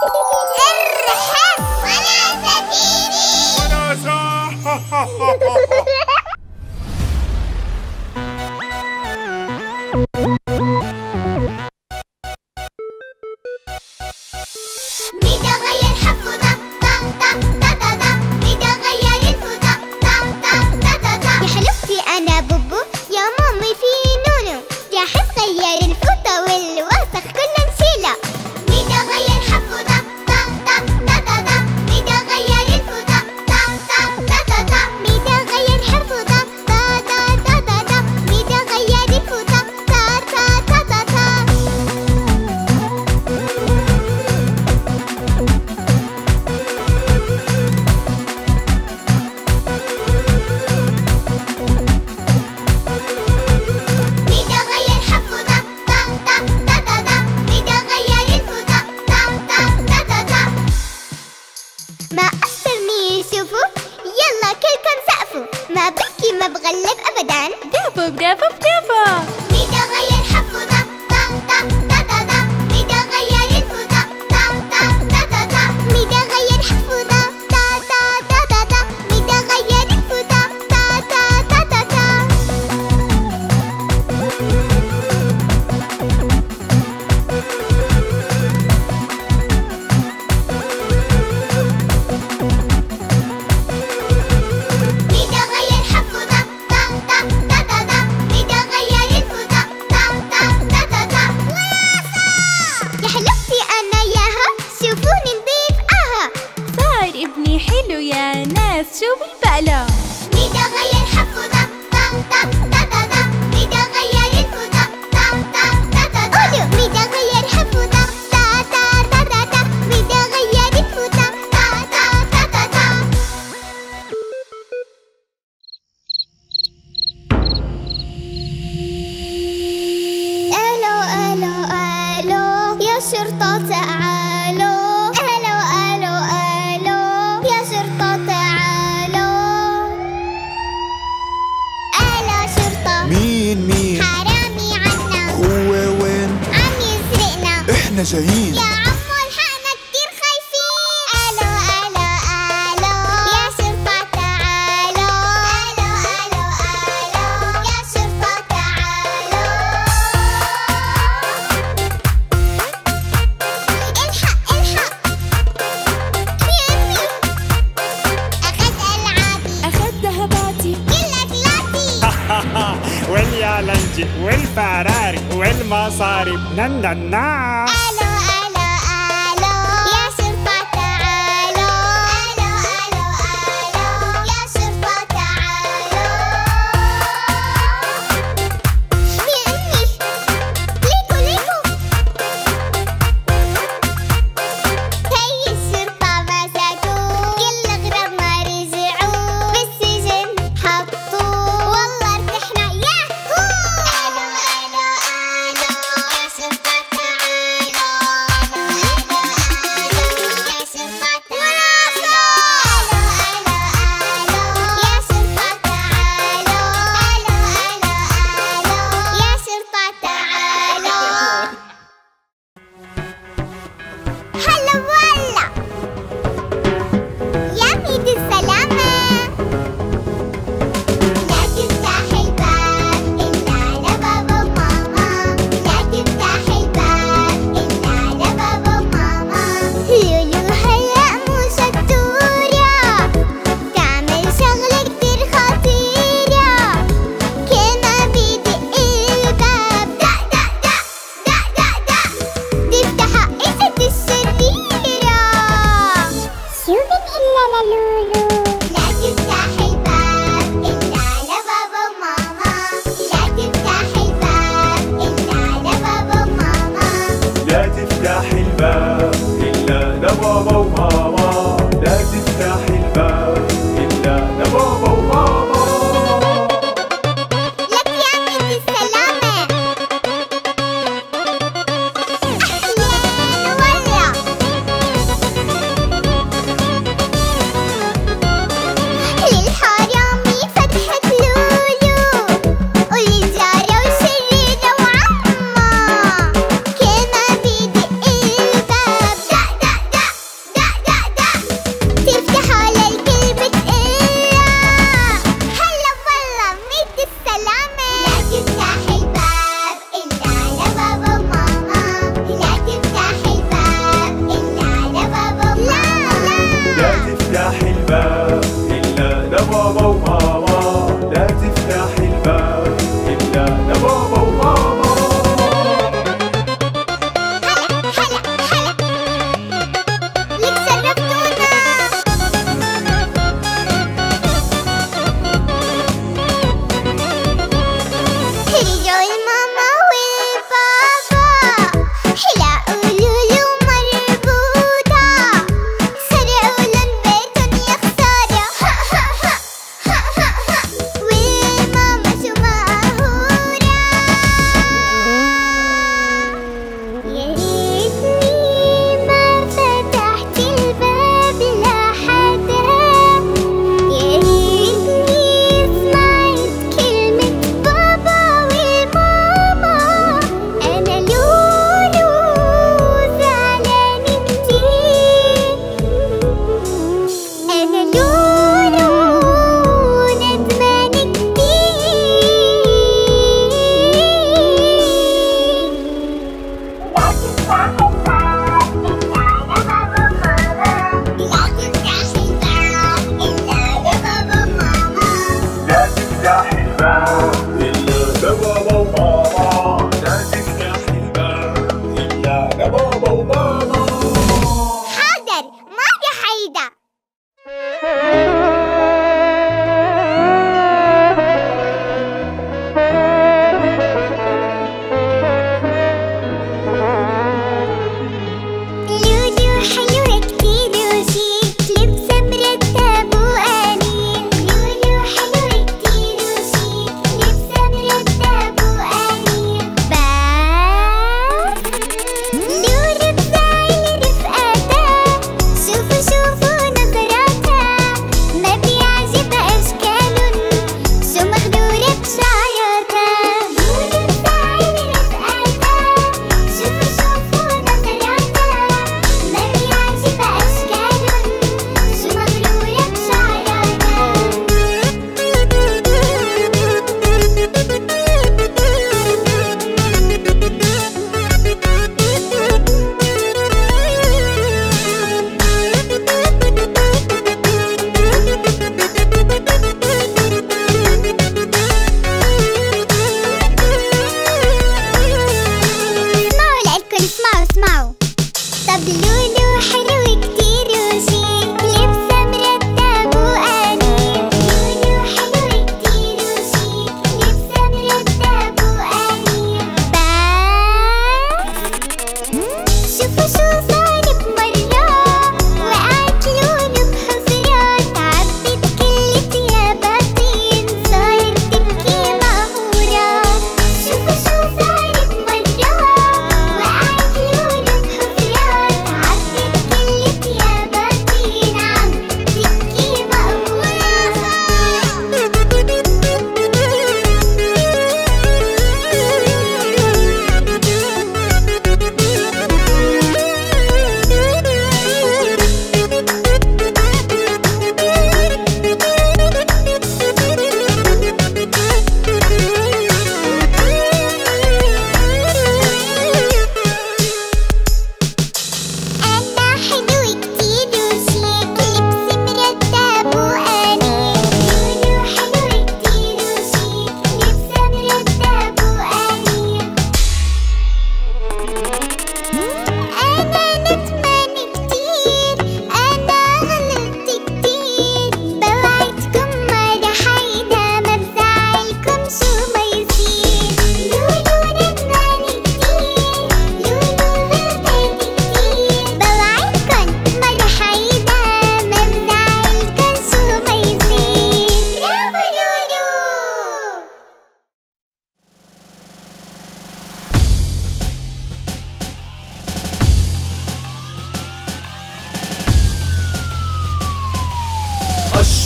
ارحب وناسة. جايين يا عمو الحقنا كتير خايفين. الو الو الو يا شرطة تعالوا. الو الو الو يا شرطة تعالوا. الحق الحق يمي اخذ العابي اخذ ذهباتي كل اكلاتي. واليالنجي والفراري والمصاري نننا.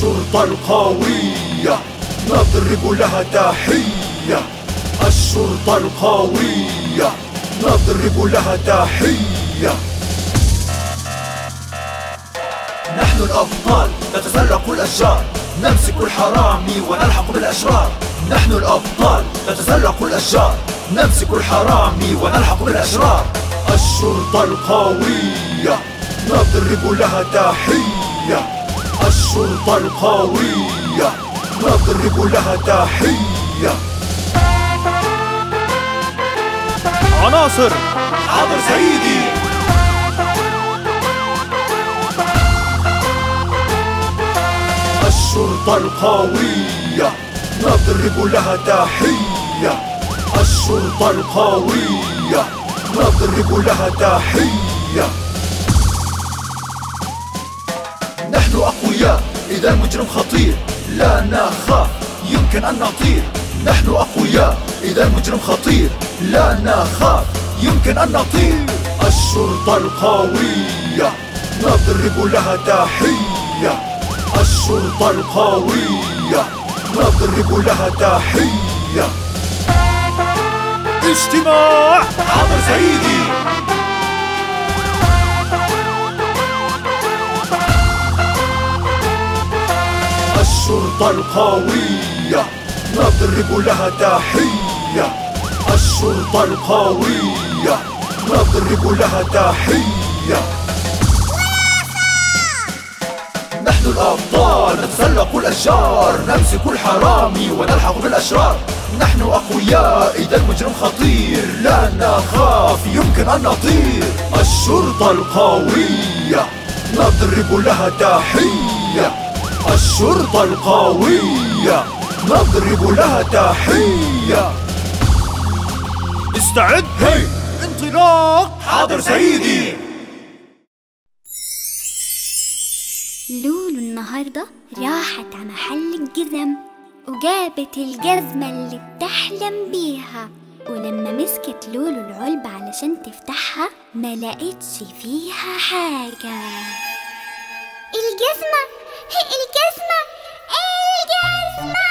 الشرطة القوية نضرب لها تحية. الشرطة القوية نضرب لها تحية. نحن الأبطال نتسلق الأشجار، نمسك الحرامي ونلحق بالأشرار. نحن الأبطال نتسلق الأشجار، نمسك الحرامي ونلحق بالأشرار. الشرطة القوية نضرب لها تحية. الشرطة القوية نضرب لها تحية. عناصر. حاضر سيدي. الشرطة القوية نضرب لها تحية. الشرطة القوية نضرب لها تحية. نحن أقوياء إذا المجرم خطير لا نخاف يمكن أن نطير. نحن أقوياء إذا المجرم خطير لا نخاف يمكن أن نطير. الشرطة القوية نضرب لها تحية. الشرطة القوية نضرب لها تحية. اجتماع. حاضر سيدي. الشرطة القوية نضرب لها تحية. الشرطة القوية نضرب لها تحية. نحن الأبطال نتسلق الأشجار، نمسك الحرامي ونلحق بالأشرار. نحن أقوياء إذا المجرم خطير لا نخاف يمكن أن نطير. الشرطة القوية نضرب لها تحية. الشرطة القوية نضرب لها تحية. استعد. هي انطلاق. حاضر سيدي. لولو النهاردة راحت على محل الجزم وجابت الجزمة اللي بتحلم بيها، ولما مسكت لولو العلبة علشان تفتحها ما لقيتش فيها حاجة. الجزمة الجزمة الجزمة.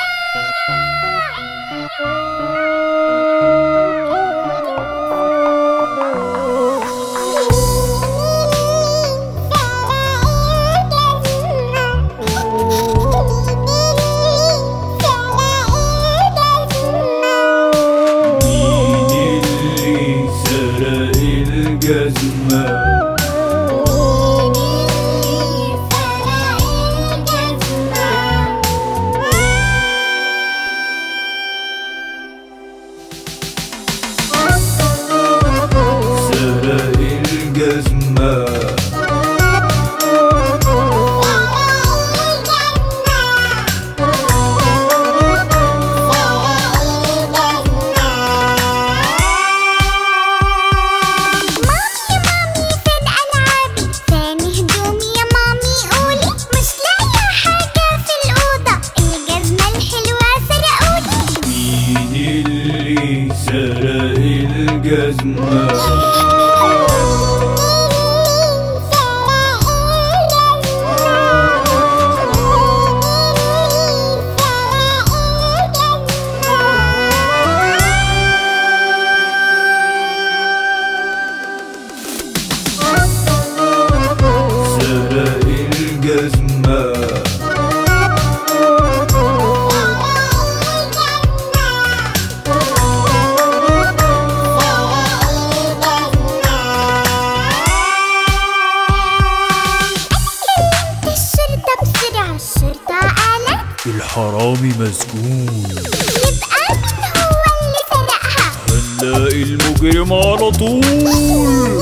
الحرامي مسجون. يبقى مين هو اللي سرقها؟ هنلاقي المجرم على طول.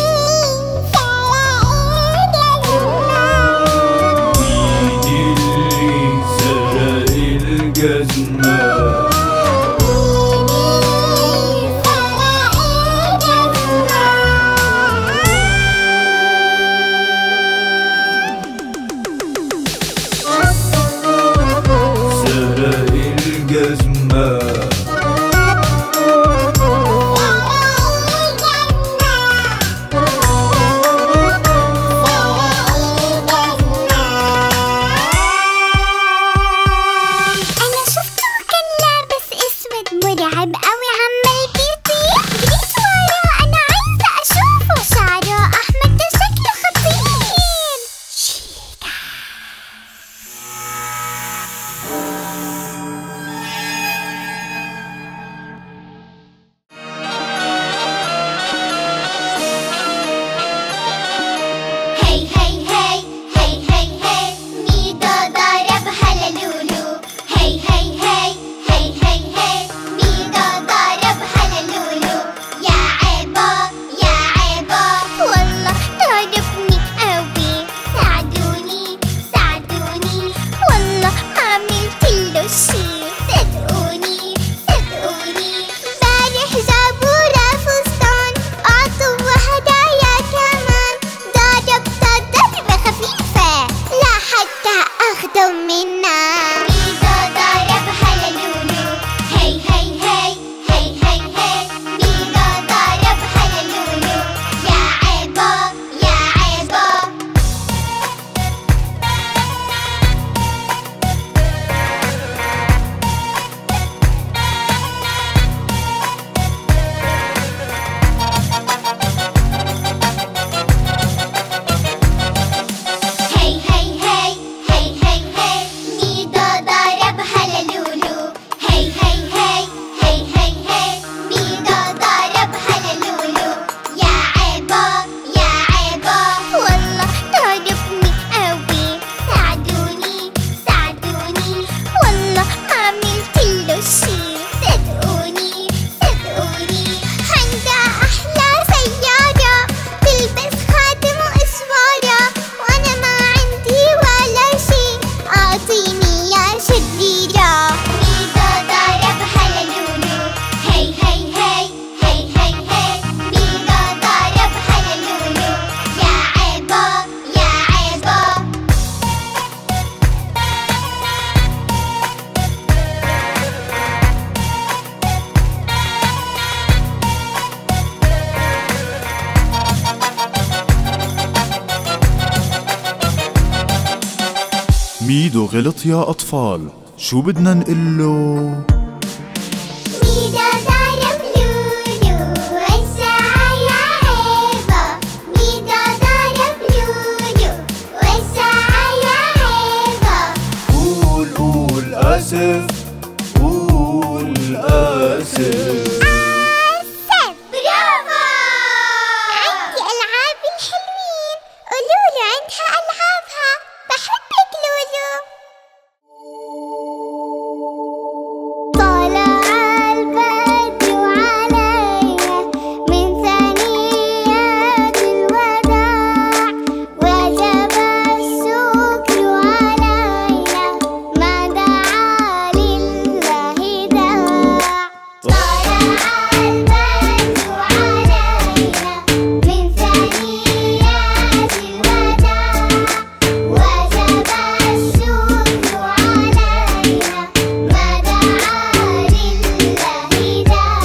مين اللي سرق الجزمة؟ ميدو غلط يا أطفال، شو بدنا نقله؟ ميدو ضرب لولو والساعة يا هيبة. ميدو ضرب لولو والساعة يا هيبة. قول قول آسف، قول آسف. برافو! عندي ألعاب الحلوين، ولولو عندها ألعابها. بحبك لولو. طلع البدر علينا من ثنيات الوداع، وجب الشكر علينا ما دعا لله داع. طلع البدر علينا من ثنيات الوداع، وجب الشكر علينا ما دعا لله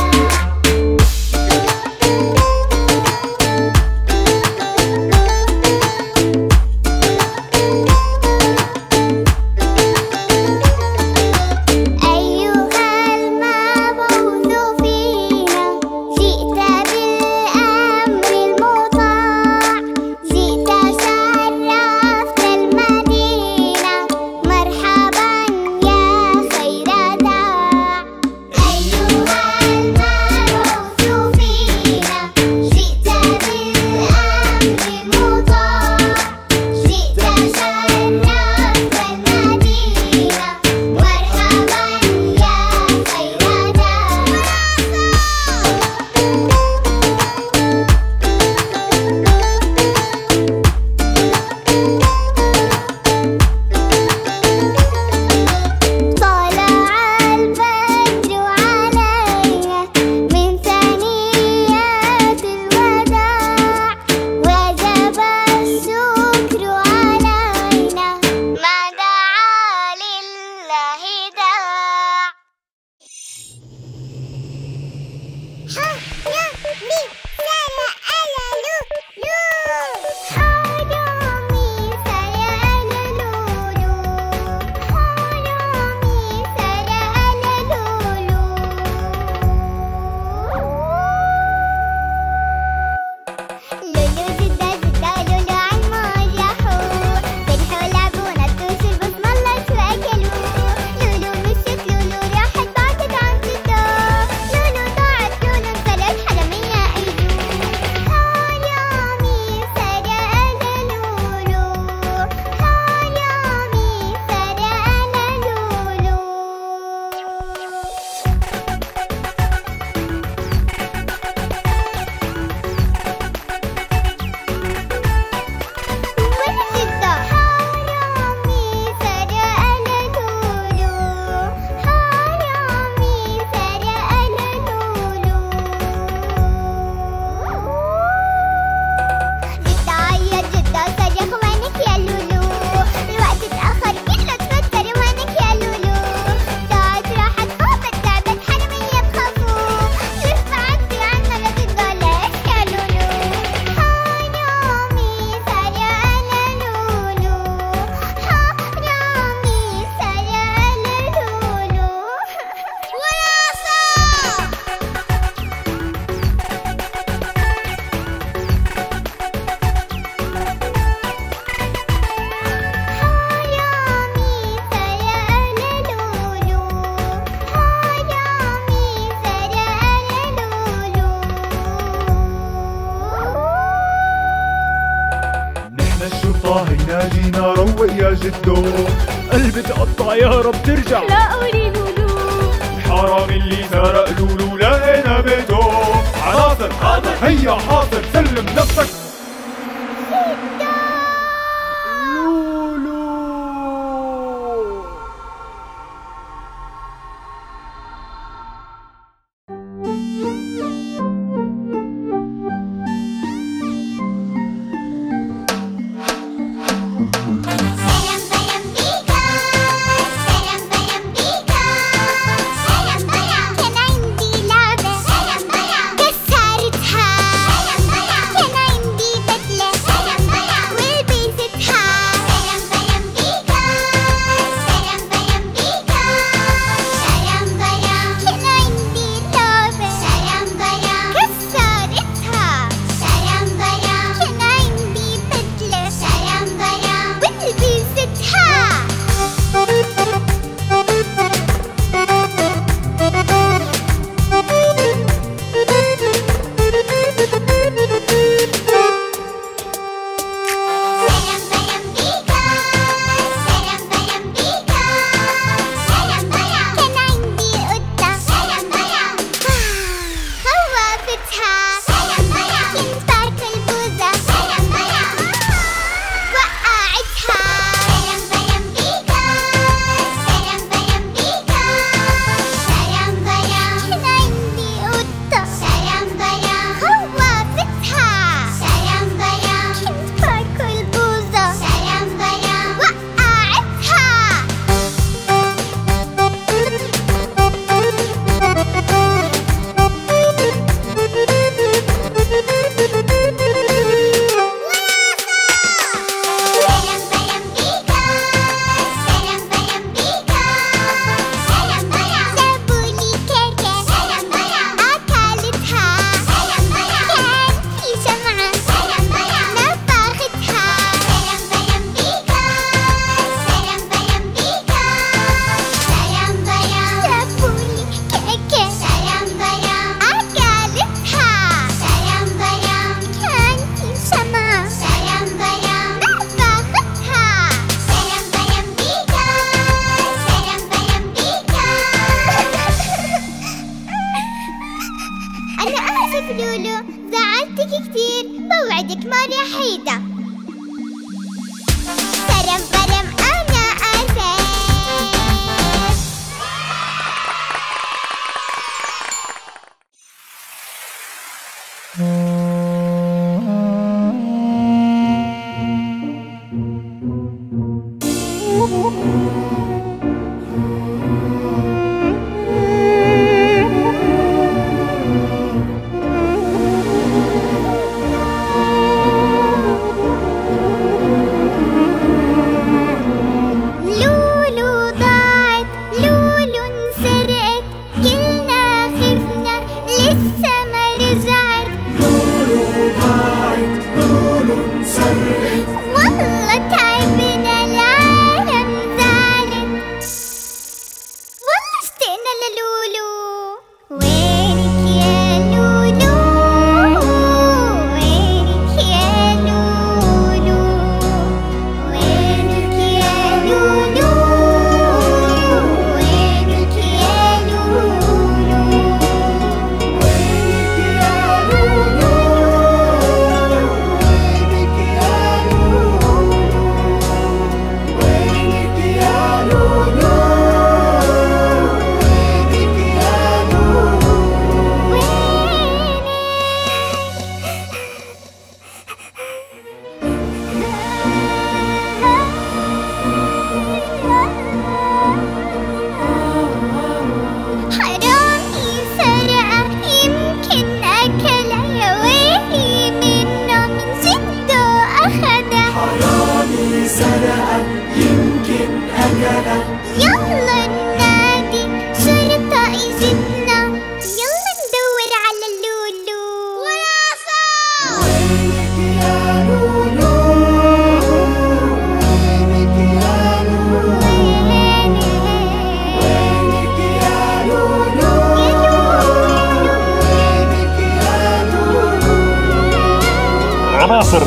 داع. أيها المبعوث فينا، جئت بالأمر المطاع، جئت شرفت المدينة، مرحبا يا خير داع. أيها المبعوث فينا، جئت بالأمر المطاع، جئت شرفت المدينة، مرحبا يا خير طلع البدر علينا من ثنيات الوداع، وجب الشكر علينا ما دعا لله داع. ها يا مي سارة ألا لو لو. حرامي سارة ألا لو لو. حرامي سارة ألا لو لو. لولو جدا جدا لولو عالمرحوا، فرحوا لعبوا نطوا بسم الله شو أكلوا. لولو مشيت لولو راحت بعدت عن جدة، لولو ضاعت لولو انسرقت حرامية أيدو. حرامي سارة ألا لولو. حرامي سارة ألا لولو. وين جدة؟ حرامي سارة ألا لولو. حرامي سارة ألا لولو. جدة عيط، جدة صرخ، وينك يا لولو؟ الوقت اتأخر، كله تفكر، وينك يا لولو؟ ضاعت راحت خابت تعبت حرامية بخافوا، شوف بعدتي عنا لا تتضايق يا لولو. حرامي سارة ألا لولو. حرامي سارة ألا لولو. وراسة حرامي سارة ألا لولو. حرامي سارة ألا لولو. نحن الشرطة هينا جينا روق يا جدو، قلبي تقطع يا رب ترجع. لا قولي لولو. الحرامي اللي سرق لولو لقينا بيته. عناصر حاضر، هيا حاضر، سلم نفسك. لولو سلام بلم بيكا، سلام بلم بيكا، سلام بلم. كان عندي لعبة، سلام بلم، كسرتها، سلام بلم. كان عندي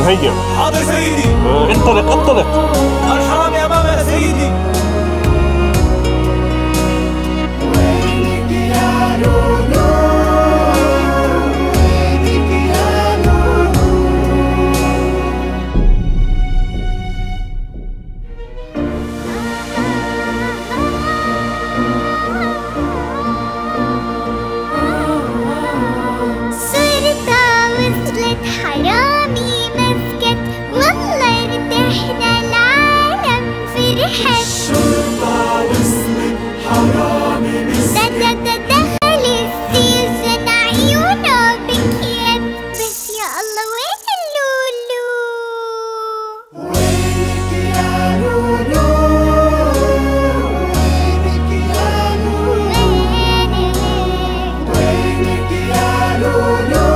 هيا. حاضر سيدي. انطلق انطلق. الحرام يا بابا يا سيدي. حرامي مسكت والله ارتحنا العالم فرحت. الشرطة وصلت حرامي مسكت. دخل السجن عيونه بكيت. بس يا الله وين اللولو؟ وينك يا لولو؟ وينك يا لولو؟ وينك يا لولو؟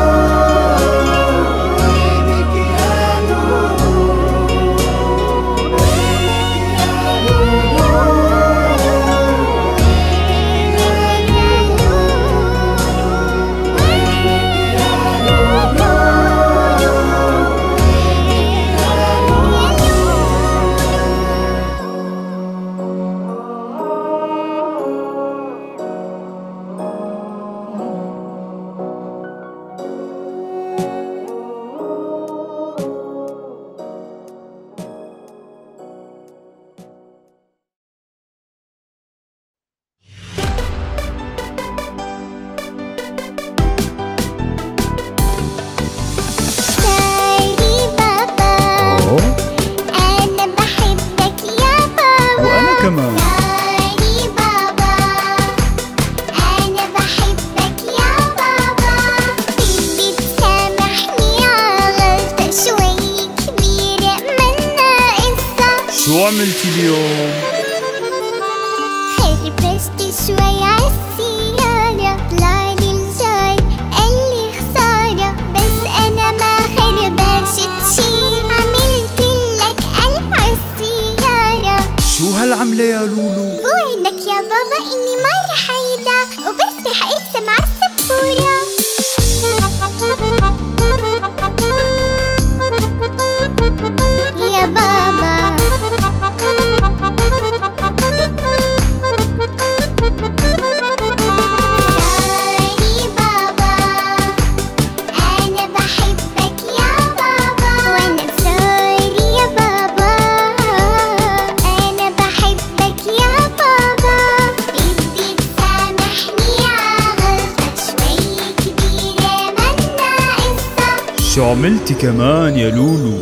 كمان. سوري بابا أنا بحبك يا بابا. بدي تسامحني عغلطة شوي كبيرة منا قصة. شو عملتي اليوم؟ خربشت شوي عالسيارة طلعلي الجار قالي خسارة. بس أنا ما خربشت شي عملتلك قلب عالسيارة. شو هالعملة يا لولو؟ بوعدك يا بابا إني ما رح أعيدها وبس رح أرسم عالسبورة. يا بابا سوري بابا أنا بحبك يا بابا. وأنا سوري يا بابا أنا بحبك يا بابا. بدي تسامحني عغلطة شوي كبيرة منا قصة. شو عملتي كمان يا لولو؟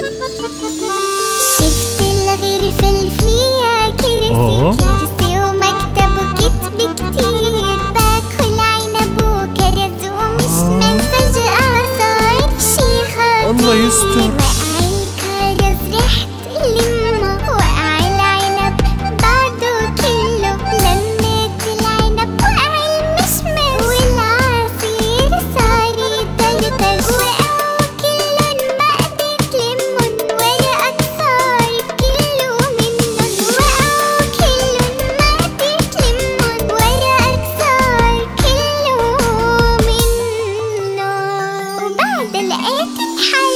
شفت الغرفة اللي فيها كرسي ومكتب وكتب كتير. باكل عنب وكرز ومشمل فجأة صار شي خطير. الله يستر. وقع الكرز ريحة لمه وقع العنب بعده كله. لميت العنب وقع المشمل والعصير صار يطرطش. وقعوا كلن ما قدرت لمن ورقة صار كله منن. وقعوا كلن ما قدرت لمن ورقة صار كله منن. وبعد لقيت الحل.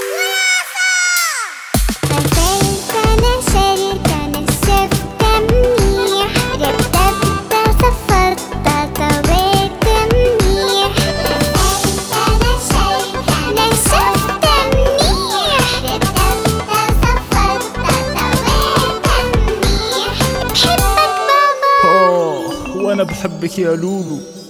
غسلت نشرت نشفت منيح. رتبت صفرت طويت منيح. غسلت نشرت نشفت منيح. رتبت صفرت طويت منيح. بحبك بابا. وأنا بحبك يا لولو.